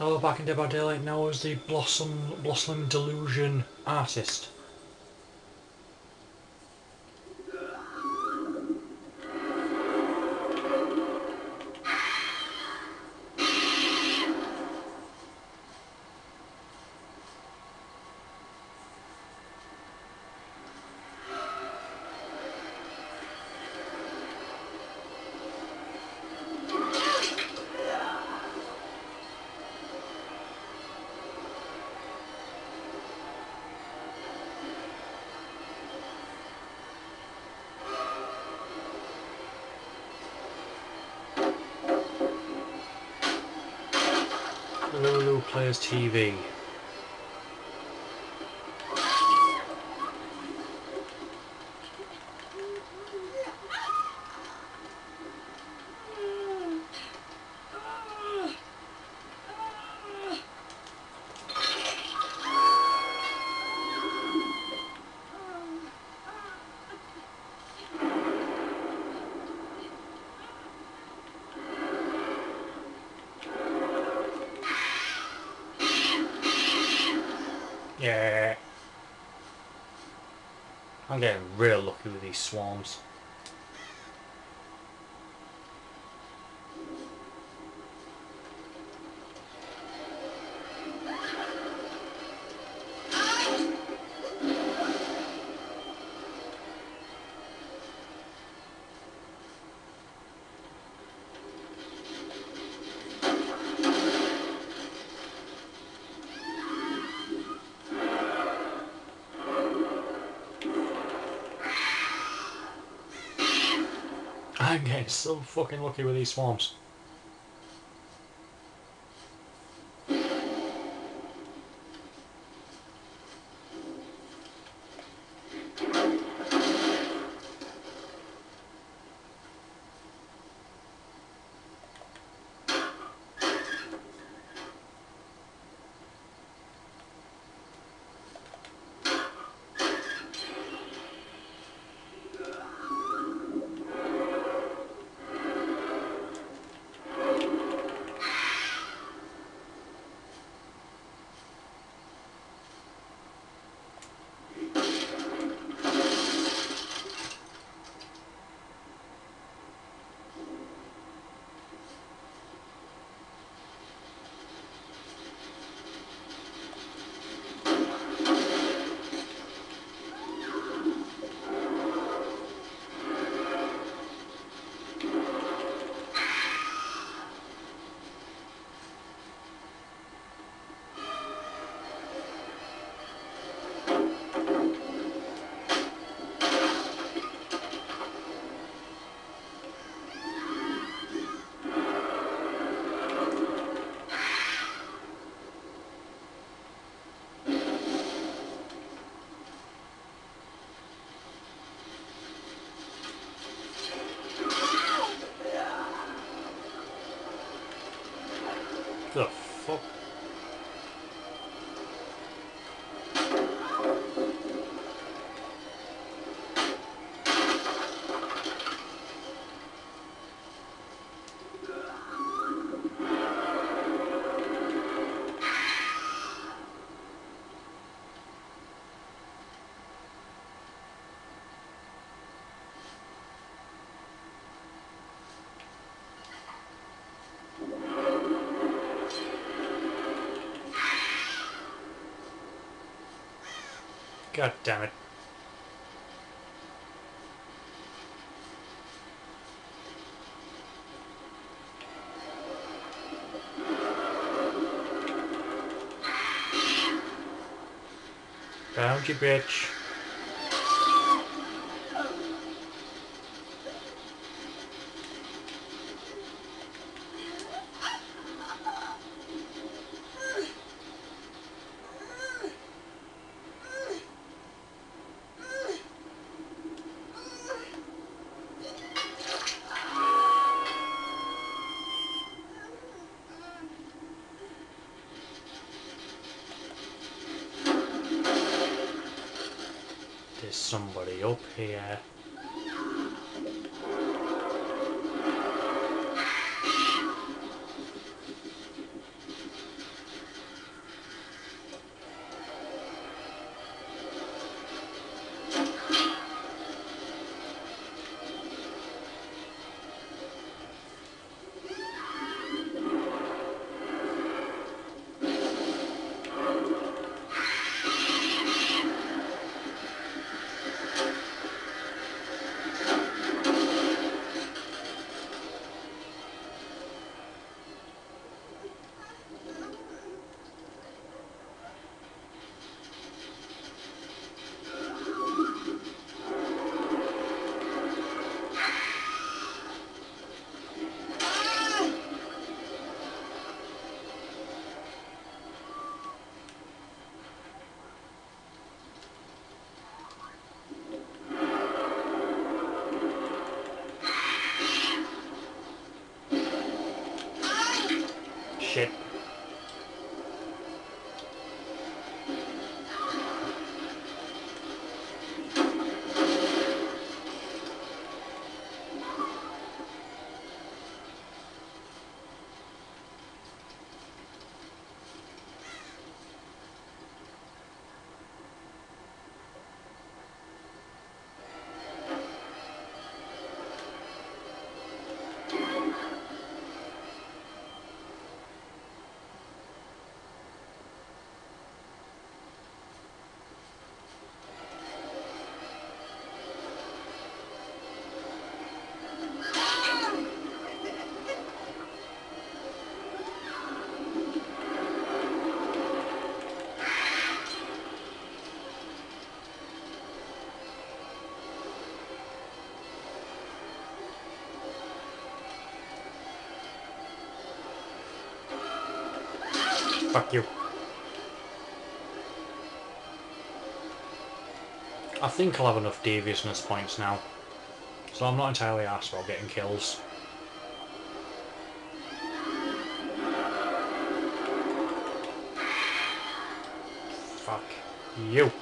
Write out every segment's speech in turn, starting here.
Hello, back in Dead by Daylight now as the Blossoming Delusion artist. Lulu Players TV. Yeah. I'm getting real lucky with these swarms. I'm getting so fucking lucky with these swarms. The fuck? God damn it. Found you, bitch. There's somebody up here. Fuck you. I think I'll have enough deviousness points now, so I'm not entirely arsed about getting kills. Fuck you.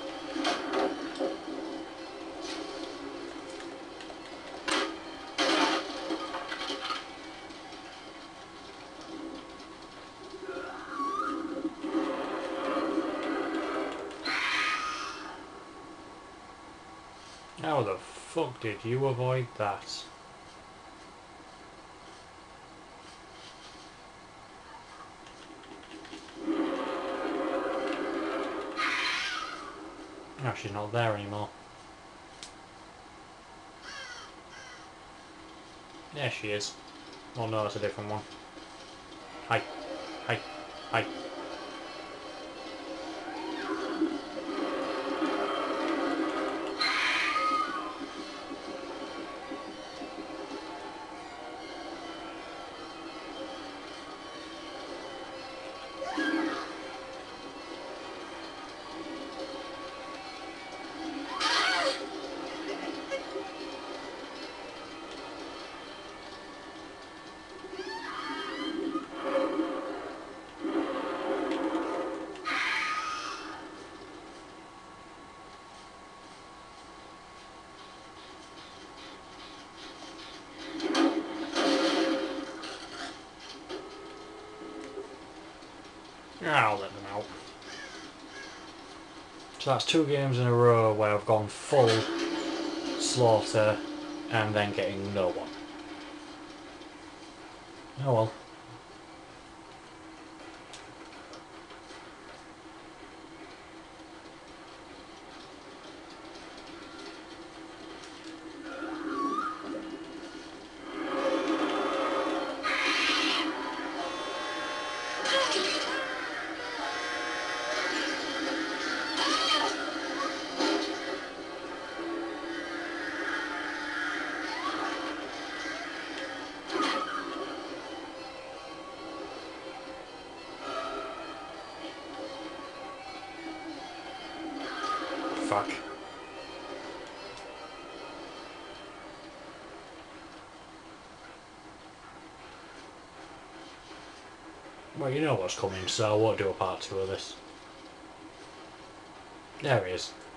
How the fuck did you avoid that? Oh, she's not there anymore. There she is. Oh no, that's a different one. Hi. Hi. Hi. I'll let them out. So that's 2 games in a row where I've gone full slaughter and then getting no one. Oh well. Fuck. Well, you know what's coming, so I won't do a part 2 of this. There he is.